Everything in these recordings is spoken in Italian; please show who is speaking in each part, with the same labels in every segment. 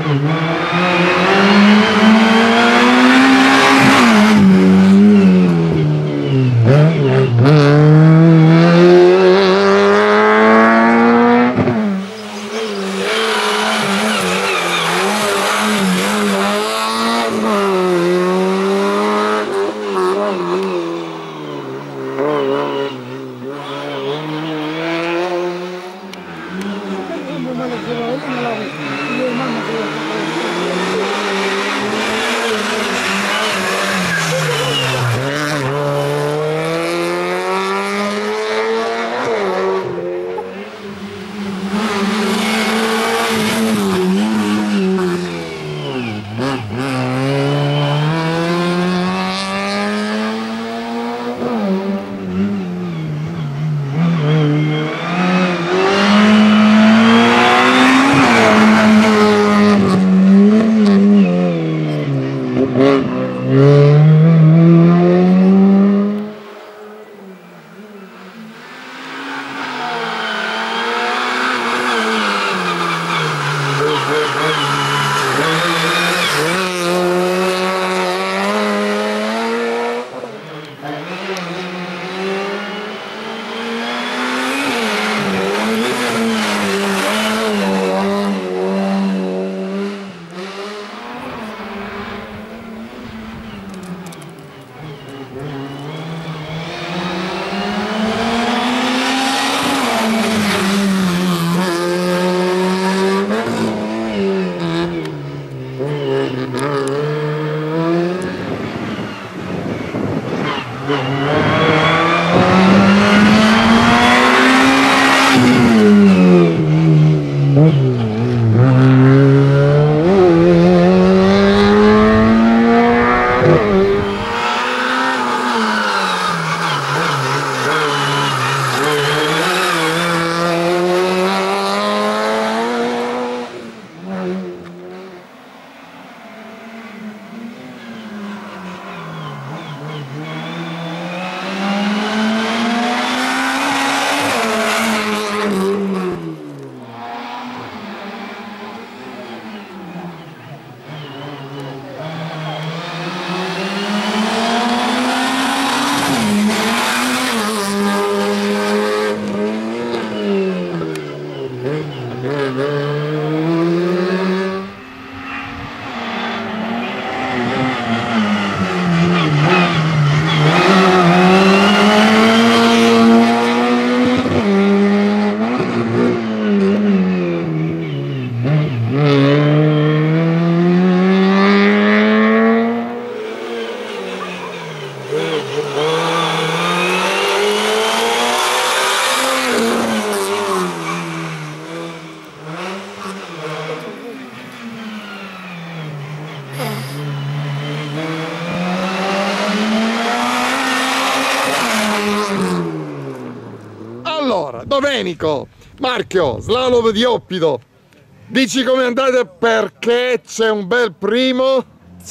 Speaker 1: Allora, Domenico, Marchio, slalom di Oppido, dici come andate perché c'è un bel primo?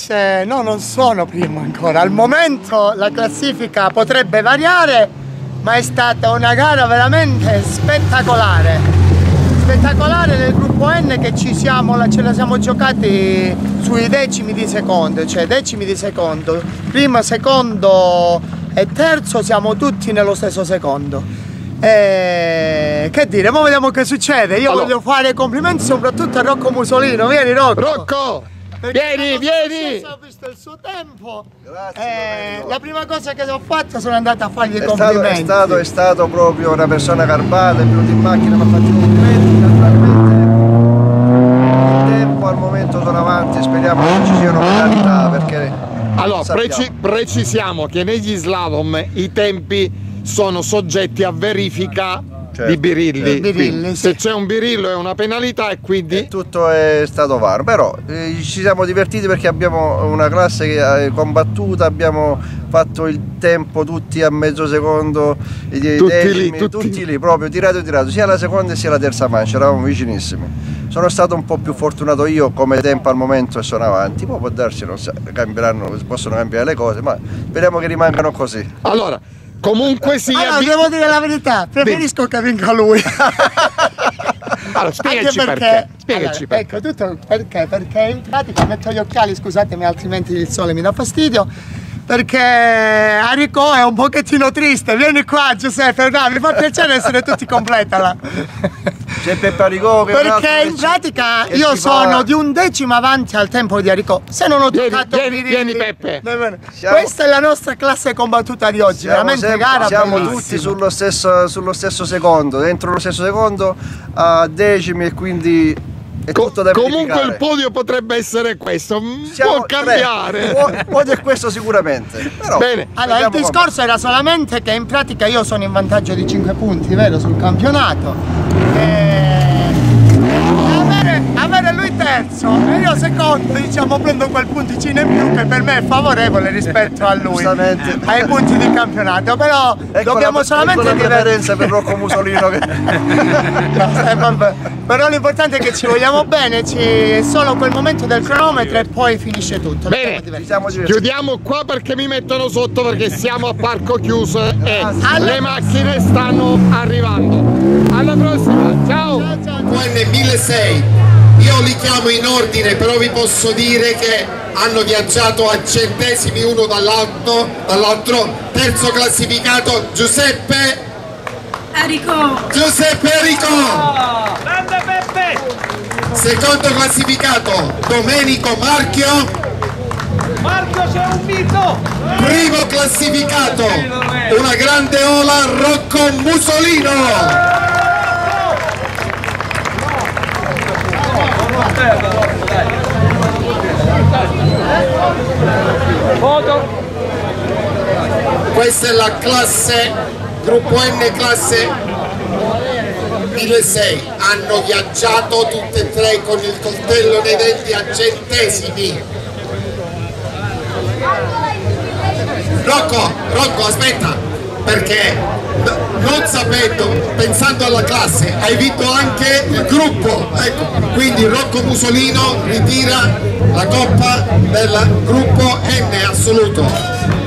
Speaker 2: No, non sono primo ancora. Al momento la classifica potrebbe variare, ma è stata una gara veramente spettacolare. Spettacolare nel gruppo N che ce la siamo giocati sui decimi di secondo, cioè decimi di secondo. Primo, secondo e terzo siamo tutti nello stesso secondo. Che dire, ora vediamo che succede. Io voglio fare complimenti soprattutto a Rocco Musolino. Vieni Rocco!
Speaker 1: Rocco! Vieni!
Speaker 2: Ho visto il suo tempo. Grazie. La prima cosa che ho fatto sono andato a fargli i complimenti.
Speaker 3: È stato proprio una persona garbata, è venuto in macchina, mi ha fatto i complimenti. Naturalmente il tempo al momento sono avanti, speriamo che ci siano penalità perché.
Speaker 1: Allora, precisiamo che negli slalom i tempi sono soggetti a verifica di birilli. Se c'è un birillo è una penalità e quindi
Speaker 3: tutto è stato VAR, però ci siamo divertiti perché abbiamo una classe che è combattuta, abbiamo fatto il tempo tutti a mezzo secondo, tutti lì, proprio tirato, sia la seconda sia la terza mancia, eravamo vicinissimi. Sono stato un po' più fortunato io come tempo al momento e sono avanti, poi può darsi, non so, possono cambiare le cose, ma speriamo che rimangano così.
Speaker 1: Allora, comunque sia.
Speaker 2: Allora, devo dire la verità, preferisco che vinca lui.
Speaker 1: Allora, spiegaci perché.
Speaker 2: Spiegaci perché. Ecco, tutto perché? Perché in pratica metto gli occhiali, scusatemi, altrimenti il sole mi dà fastidio. Perché Enrico è un pochettino triste. Vieni qua, Giuseppe, dai, mi fa piacere essere tutti completala.
Speaker 3: C'è Peppe Enrico che
Speaker 2: perché in pratica io sono di 1 decimo avanti al tempo di Enrico. Se non ho toccato
Speaker 1: vieni Peppe.
Speaker 2: Questa è la nostra classe combattuta di oggi, veramente gara.
Speaker 3: Siamo
Speaker 2: bellissima.
Speaker 3: tutti sullo stesso secondo, dentro lo stesso secondo a decimi, e quindi è tutto da
Speaker 1: comunque
Speaker 3: verificare.
Speaker 1: il podio potrebbe essere questo, può cambiare.
Speaker 3: Può è questo sicuramente. Però
Speaker 1: bene.
Speaker 2: Allora il discorso era solamente che in pratica io sono in vantaggio di 5 punti, vero, sul campionato. Avere lui terzo e io secondo, diciamo, prendo quel punticino in più che per me è favorevole rispetto a lui, ai punti di campionato, però ecco dobbiamo solamente
Speaker 3: la preferenza per Rocco Musolino che...
Speaker 2: vabbè. Però l'importante è che ci vogliamo bene, è solo quel momento del cronometro e poi finisce tutto.
Speaker 1: Bene, chiudiamo qua perché mi mettono sotto, perché siamo a parco chiuso e le macchine stanno arrivando. Alla prossima, ciao!
Speaker 4: UN 1600, io li chiamo in ordine, però vi posso dire che hanno viaggiato a centesimi uno dall'altro. Terzo classificato Giuseppe Enrico.
Speaker 5: Grande Peppe.
Speaker 4: Secondo classificato Domenico Marchio.
Speaker 5: C'è un mito.
Speaker 4: Primo classificato, una grande ola, Rocco Musolino. Questa è la classe gruppo N, classe 1600. Hanno viaggiato tutte e tre con il coltello nei denti a centesimi. Rocco, aspetta, perché non sapendo, pensando alla classe, hai vinto anche il gruppo, ecco, quindi Rocco Musolino ritira la coppa del gruppo N assoluto.